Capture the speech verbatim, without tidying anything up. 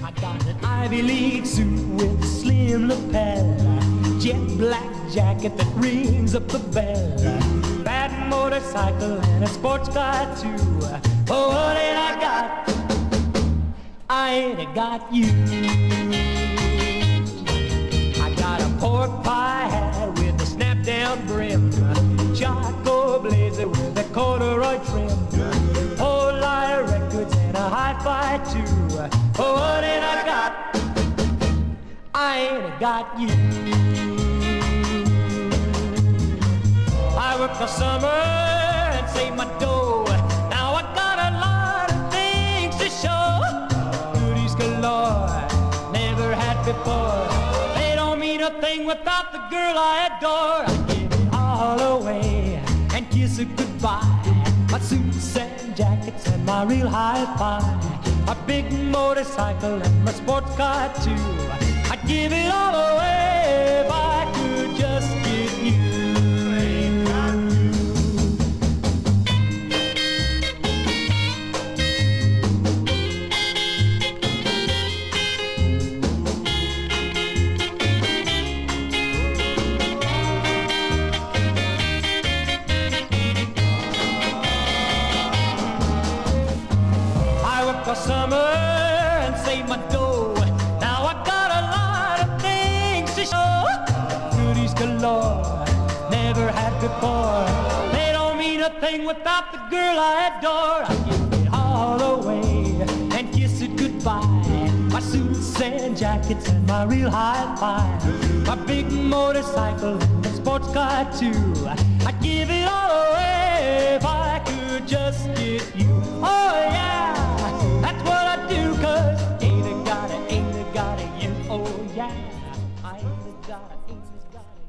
I got an Ivy League suit with slim lapel, jet black jacket that rings up the bell, bad motorcycle and a sports car too. Oh, what ain't I got? I ain't got you. I got a pork pie hat with a snap-down brim, charcoal blazer with a corduroy trim, whole lot of records and a hi-fi too. Oh, what ain't I got? I ain't got you. I work the summer and save my dough. Now I got a lot of things to show. Goodies galore, never had before. They don't mean a thing without the girl I adore. I give it all away and kiss it goodbye. My suits and jackets and my real hi-fi, a big motorcycle and my sports car too. I'd give it all away if I could just get you. For summer and save my dough. Now I got a lot of things to show. Goodies galore, never had before. They don't mean a thing without the girl I adore. I give it all away and kiss it goodbye. My suits and jackets and my real hi-fi, my big motorcycle and a sports car too. I'd give it all away if I could just get you. Oh yeah, that's what I do, 'cause ain't a gotta, ain't a gotta you. Oh yeah, I ain't a gotta, ain't a gotta.